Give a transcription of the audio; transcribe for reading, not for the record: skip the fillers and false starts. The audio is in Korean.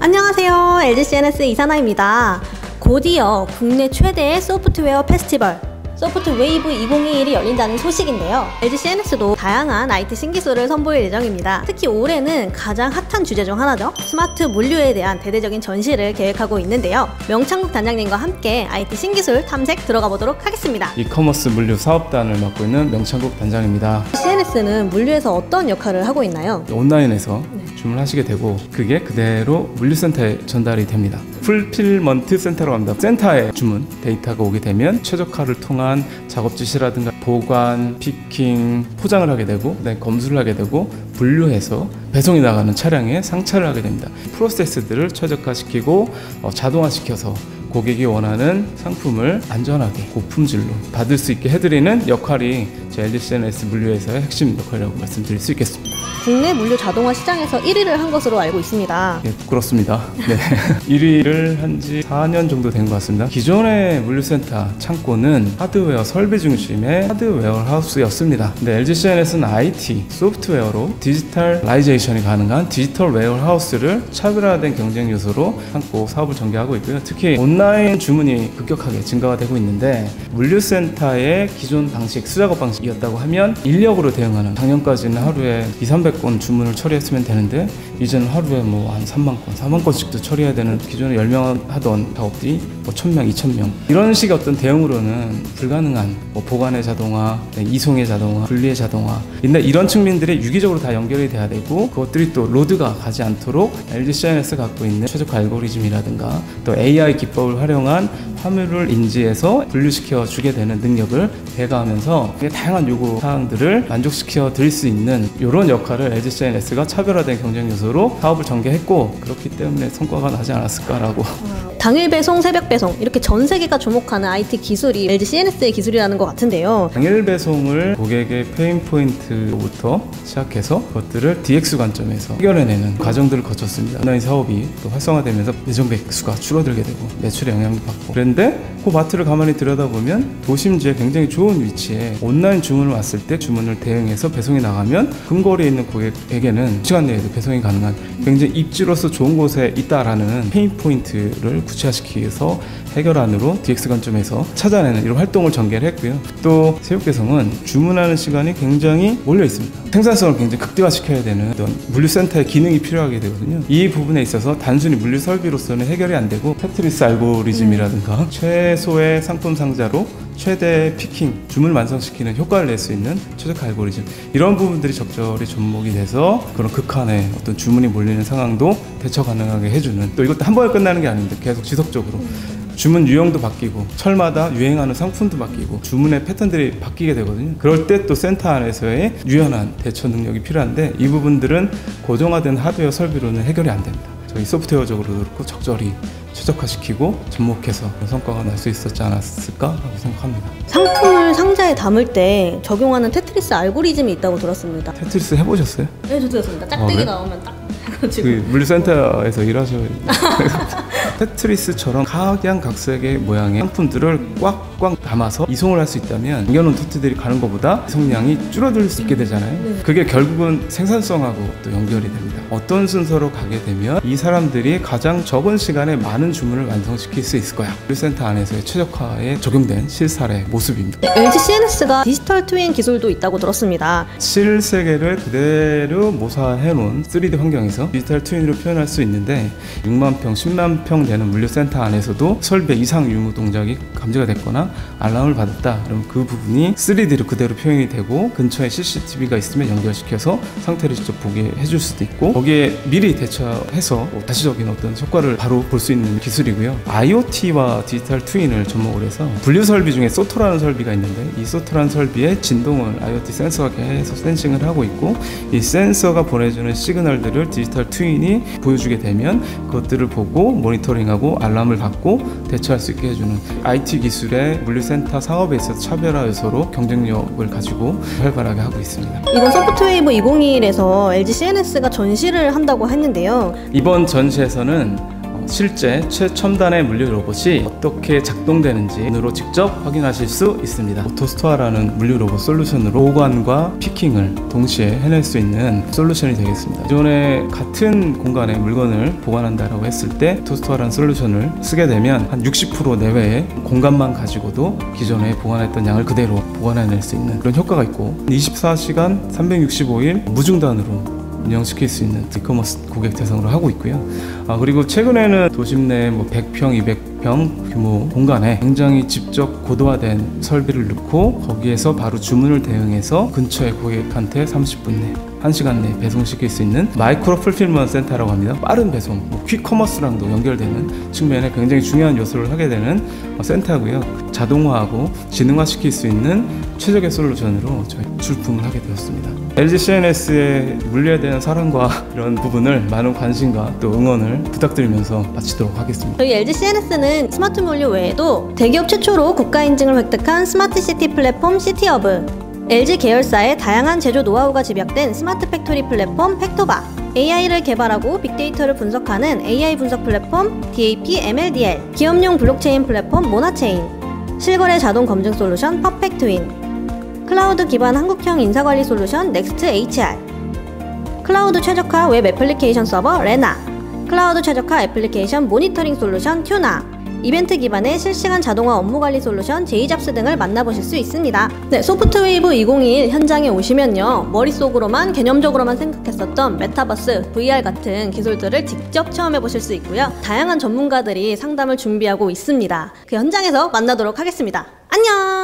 안녕하세요. LG CNS 이사나입니다. 곧이어 국내 최대의 소프트웨어 페스티벌 소프트웨이브 2021이 열린다는 소식인데요. LG CNS도 다양한 IT 신기술을 선보일 예정입니다. 특히 올해는 가장 핫한 주제 중 하나죠. 스마트 물류에 대한 대대적인 전시를 계획하고 있는데요. 명창국 단장님과 함께 IT 신기술 탐색 들어가 보도록 하겠습니다. 이커머스 물류 사업단을 맡고 있는 명창국 단장입니다. CNS는 물류에서 어떤 역할을 하고 있나요? 온라인에서 주문하시게 되고 그게 그대로 물류센터에 전달이 됩니다. 풀필먼트 센터라고 합니다. 센터에 주문 데이터가 오게 되면 최적화를 통한 작업 지시라든가 보관, 피킹, 포장을 하게 되고 검수를 하게 되고 분류해서 배송이 나가는 차량에 상차를 하게 됩니다. 프로세스들을 최적화시키고 자동화시켜서 고객이 원하는 상품을 안전하게 고품질로 받을 수 있게 해드리는 역할이 LG CNS 물류에서의 핵심 역할이라고 말씀드릴 수 있겠습니다. 국내 물류 자동화 시장에서 1위를 한 것으로 알고 있습니다. 네, 부끄럽습니다. 네. 1위를 한 지 4년 정도 된 것 같습니다. 기존의 물류센터 창고는 하드웨어 설비 중심의 하드웨어 하우스였습니다. 근데 LG CNS는 IT, 소프트웨어로 디지털라이제이션이 가능한 디지털 웨어하우스를 차별화된 경쟁 요소로 창고 사업을 전개하고 있고요. 특히 온라인 주문이 급격하게 증가가 되고 있는데 물류센터의 기존 방식, 수작업 방식이었다고 하면 인력으로 대응하는, 작년까지는 하루에 200~300건 주문을 처리했으면 되는데 이제는 하루에 한 3만 건, 4만 건씩도 처리해야 되는, 기존에 10명 하던 작업들이 1000명, 2000명 이런 식의 어떤 대응으로는 불가능한 보관의 자동화, 이송의 자동화, 분리의 자동화, 근데 이런 측면들이 유기적으로 다 연결이 돼야 되고 그것들이 또 로드가 가지 않도록 LG CNS가 갖고 있는 최적화 알고리즘이라든가 또 AI 기법을 활용한 화물을 인지해서 분류시켜 주게 되는 능력을 배가하면서 다양한 요구 사항들을 만족시켜 드릴 수 있는 이런 역할을 LG CNS가 차별화된 경쟁 요소로 사업을 전개했고 그렇기 때문에 성과가 나지 않았을까라고. 당일 배송, 새벽 배송 이렇게 전 세계가 주목하는 IT 기술이 LG CNS의 기술이라는 것 같은데요. 당일 배송을 고객의 페인 포인트부터 시작해서 그것들을 DX 관점에서 해결해내는 과정들을 거쳤습니다. 온라인 사업이 또 활성화되면서 매점 백수가 줄어들게 되고 매출에 영향도 받고 그런데 그 마트를 가만히 들여다보면 도심지에 굉장히 좋은 위치에 온라인 주문을 왔을 때 주문을 대응해서 배송이 나가면 근거리에 있는 고객에게는 시간 내에도 배송이 가능한 굉장히 입지로서 좋은 곳에 있다라는 페인 포인트를 구체화시키기 위해서 해결안으로 DX 관점에서 찾아내는 이런 활동을 전개를 했고요. 또 새벽 배송은 주문하는 시간이 굉장히 몰려 있습니다. 생산성을 굉장히 극대화시켜야 되는 어떤 물류센터의 기능이 필요하게 되거든요. 이 부분에 있어서 단순히 물류 설비로서는 해결이 안 되고 테트리스 알고리즘이라든가 최소의 상품 상자로 최대 피킹, 주문을 완성시키는 효과를 낼 수 있는 최적화 알고리즘, 이런 부분들이 적절히 접목이 돼서 그런 극한의 어떤 주문이 몰리는 상황도 대처 가능하게 해주는, 또 이것도 한 번에 끝나는 게 아닌데 계속 지속적으로 주문 유형도 바뀌고 철마다 유행하는 상품도 바뀌고 주문의 패턴들이 바뀌게 되거든요. 그럴 때 또 센터 안에서의 유연한 대처 능력이 필요한데 이 부분들은 고정화된 하드웨어 설비로는 해결이 안 됩니다. 저희 소프트웨어적으로도 그렇고 적절히 최적화시키고 접목해서 성과가 날 수 있었지 않았을까라고 생각합니다. 상품을 상자에 담을 때 적용하는 테트리스 알고리즘이 있다고 들었습니다. 테트리스 해보셨어요? 네, 저도 했습니다. 짝대기 나오면 딱 해가지고. 그 물류센터에서 일하셔야 테트리스처럼 각양각색의 모양의 상품들을 꽉꽉 담아서 이송을 할 수 있다면 남겨놓은 토트들이 가는 것보다 이송량이 줄어들 수 있게 되잖아요. 그게 결국은 생산성하고 또 연결이 됩니다. 어떤 순서로 가게 되면 이 사람들이 가장 적은 시간에 많은 주문을 완성시킬 수 있을 거야. 물류센터 안에서의 최적화에 적용된 실사례 모습입니다. LG CNS가 디지털 트윈 기술도 있다고 들었습니다. 실세계를 그대로 모사해놓은 3D 환경에서 디지털 트윈으로 표현할 수 있는데 6만 평, 10만 평 되는 물류센터 안에서도 설비 이상 유무 동작이 감지가 됐거나 알람을 받았다 그러면 그 부분이 3D로 그대로 표현이 되고 근처에 CCTV가 있으면 연결시켜서 상태를 직접 보게 해줄 수도 있고 거기에 미리 대처해서 다시적인 어떤 효과를 바로 볼 수 있는 기술이고요. IoT와 디지털 트윈을 접목을 해서 분류 설비 중에 소토라는 설비가 있는데 이 소토라는 설비의 진동을 IoT 센서가 계속 센싱을 하고 있고 이 센서가 보내주는 시그널들을 디지털 트윈이 보여주게 되면 그것들을 보고 모니터링하고 알람을 받고 대처할 수 있게 해주는 IT 기술의 물류센터 사업에 있어서 차별화 요소로 경쟁력을 가지고 활발하게 하고 있습니다. 이번 소프트웨이브 2021에서 LG CNS가 전시를 한다고 했는데요. 이번 전시에서는 실제 최첨단의 물류 로봇이 어떻게 작동되는지 눈으로 직접 확인하실 수 있습니다. 오토스토어라는 물류 로봇 솔루션으로 보관과 피킹을 동시에 해낼 수 있는 솔루션이 되겠습니다. 기존에 같은 공간에 물건을 보관한다라고 했을 때 오토스토어라는 솔루션을 쓰게 되면 한 60% 내외의 공간만 가지고도 기존에 보관했던 양을 그대로 보관해낼 수 있는 그런 효과가 있고 24시간 365일 무중단으로 운영시킬 수 있는 이커머스 고객 대상으로 하고 있고요. 그리고 최근에는 도심 내 100평, 200평 규모 공간에 굉장히 직접 고도화된 설비를 넣고 거기에서 바로 주문을 대응해서 근처의 고객한테 30분 내 1시간 내에 배송시킬 수 있는 마이크로 풀필먼트 센터라고 합니다. 빠른 배송, 퀵커머스랑도 연결되는 측면에 굉장히 중요한 요소를 하게 되는 센터고요. 자동화하고 지능화시킬 수 있는 최적의 솔루션으로 저희 출품을 하게 되었습니다. LG CNS의 물류에 대한 사랑과 이런 부분을 많은 관심과 또 응원을 부탁드리면서 마치도록 하겠습니다. 저희 LG CNS는 스마트 물류 외에도 대기업 최초로 국가 인증을 획득한 스마트 시티 플랫폼 시티허브, LG 계열사의 다양한 제조 노하우가 집약된 스마트 팩토리 플랫폼 팩토바, AI를 개발하고 빅데이터를 분석하는 AI 분석 플랫폼 DAP MLDL, 기업용 블록체인 플랫폼 모나체인, 실거래 자동 검증 솔루션 퍼펙트윈, 클라우드 기반 한국형 인사관리 솔루션 넥스트 HR, 클라우드 최적화 웹 애플리케이션 서버 레나, 클라우드 최적화 애플리케이션 모니터링 솔루션 튜나, 이벤트 기반의 실시간 자동화 업무관리 솔루션 제이잡스 등을 만나보실 수 있습니다. 네, 소프트웨이브 2021 현장에 오시면요, 머릿속으로만 개념적으로만 생각했었던 메타버스, VR 같은 기술들을 직접 체험해보실 수 있고요. 다양한 전문가들이 상담을 준비하고 있습니다. 그 현장에서 만나도록 하겠습니다. 안녕!